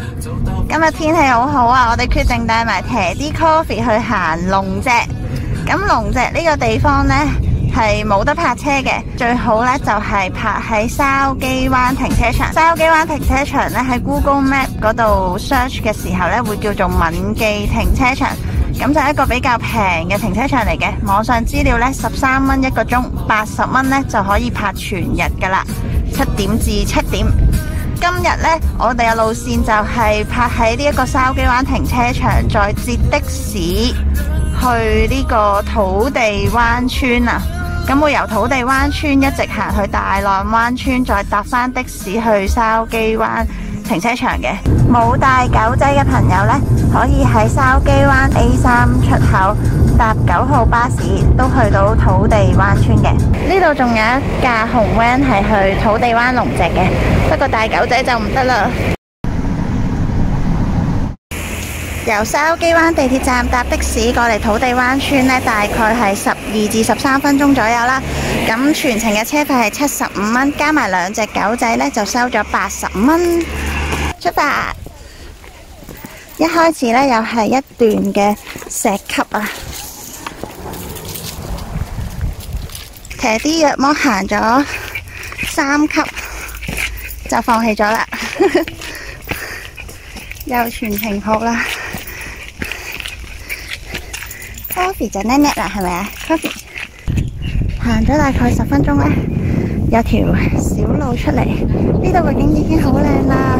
今日天氣好好啊，我哋決定帶埋Teddy Coffee 去行龍脊。咁龍脊呢個地方呢，係冇得泊車嘅，最好呢就係泊喺筲箕灣停車場。筲箕灣停車場呢，喺 Google Map 嗰度 search 嘅時候呢，會叫做敏記停車場。咁就係一個比較平嘅停車場嚟嘅，網上資料呢，13蚊一個鐘，80蚊呢就可以泊全日噶啦，7點至7點。今日呢，我哋嘅路線就係泊喺呢一個筲箕灣停車場，再截的士去呢個土地灣村啊。咁會由土地灣村一直行去大浪灣村，再搭翻的士去筲箕灣停車場嘅。冇帶狗仔嘅朋友呢，可以喺筲箕灣 A3 出口搭9號巴士，都去到土地灣村嘅。呢度仲有一架紅 van 係去土地灣龍脊嘅，不過帶狗仔就唔得啦。由筲箕灣地鐵站搭的士過嚟土地灣村呢，大概係12至13分鐘左右啦。咁全程嘅車費係75蚊，加埋2隻狗仔呢，就收咗85蚊。出發！一開始呢，又係一段嘅石級啊。Teddy約莫行咗3級就放棄咗啦，又全程好啦。Coffee 就叻叻啦，係咪啊 ？Coffee 行咗大概10分鐘呢，有條小路出嚟，呢度個景已經好靚啦。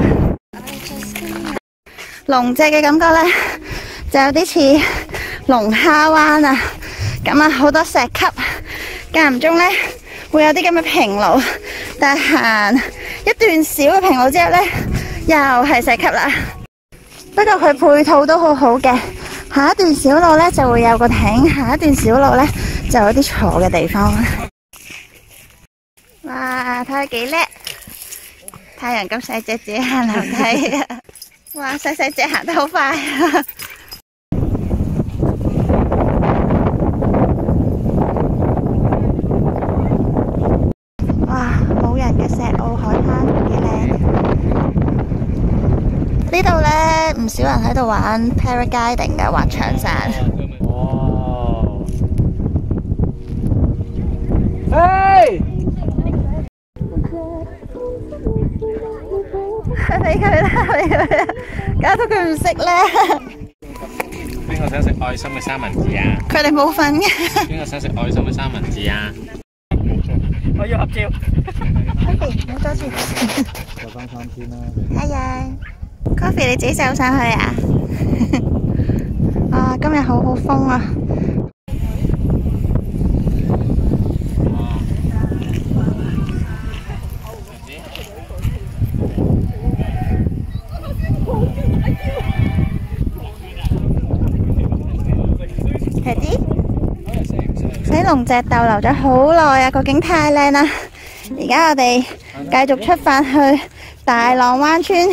龍脊嘅感覺呢，就有啲似龍蝦灣啊，咁啊好多石級，間唔中呢會有啲咁嘅平路，但係行一段小嘅平路之後呢，又係石級啦。不過佢配套都好好嘅，下一段小路呢就會有個亭，下一段小路呢就有啲坐嘅地方。哇，睇下幾叻！太陽咁細隻，自己行樓梯啊！哇，細細隻行得好快啊！哇，冇人嘅石澳海灘幾靚。呢度呢，唔少人喺度玩 paragliding 嘅滑翔傘。 嘿！ 俾佢啦，俾佢啦，搞到佢唔識啦。 邊個想食愛心嘅三文治啊？ 佢哋冇份嘅。 邊個想食愛心嘅三文治啊？我要合照。 Coffee， 唔好阻住。 就翻3天啦。 係啊 ，Coffee 你自己走上去啊？啊，今日好好風啊！Teddy 喺龍脊逗留咗好耐啊，個景太靚啦！而家我哋繼續出發去大浪灣村。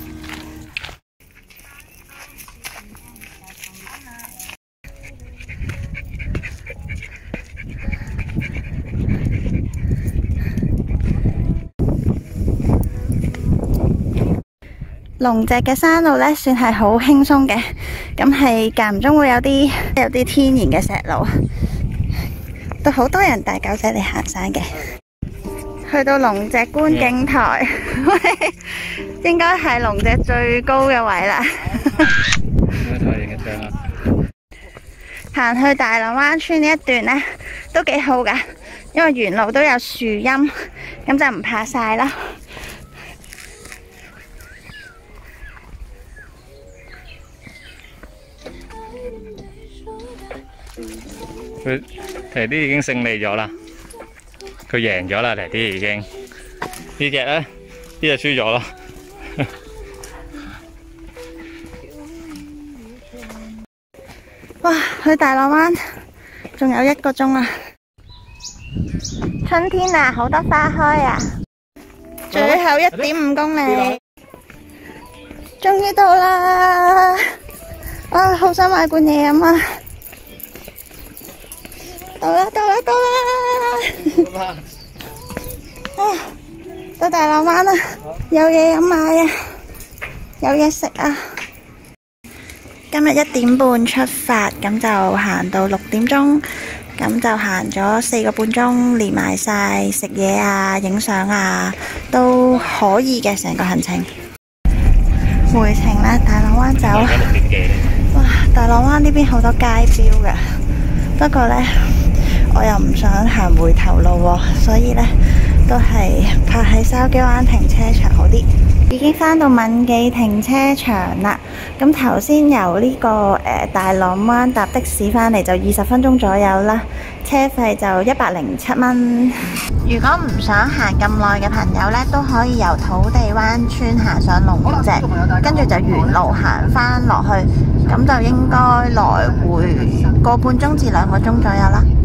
龍脊嘅山路呢，算係好輕鬆嘅，咁係間唔中會有啲天然嘅石路，都好多人帶狗仔嚟行山嘅。去到龍脊觀景台，應該係龍脊最高嘅位啦。行去大浪灣村呢一段呢，都幾好噶，因為沿路都有樹蔭，咁就唔怕曬啦。 佢Teddy已經勝利咗啦，佢贏咗啦，Teddy已經。呢隻咧，呢隻輸咗咯。 哇！去大浪灣仲有1個鐘啊！春天啊，好多花開啊！最後1.5公里，終於到啦！啊，好想買罐嘢飲啊！到啦！啊，到大浪灣啦，有嘢飲買啊！ 有嘢食啊！今日1點半出發，咁就行到6點鐘，咁就行咗4個半鐘，連埋晒食嘢啊、影相啊，都可以嘅成個行程。回程呢，大浪灣走。哇！大浪灣呢邊好多街標嘅，不過呢，我又唔想行回頭路喎，所以呢，都係泊喺筲箕灣停車場好啲。已經返到敏記停車場啦。咁頭先由呢個大浪灣搭的士返嚟就20分鐘左右啦，車費就107蚊。如果唔想行咁耐嘅朋友呢，都可以由土地灣村行上龍脊，跟住就沿路行返落去，咁就應該來回1個半鐘至2個鐘左右啦。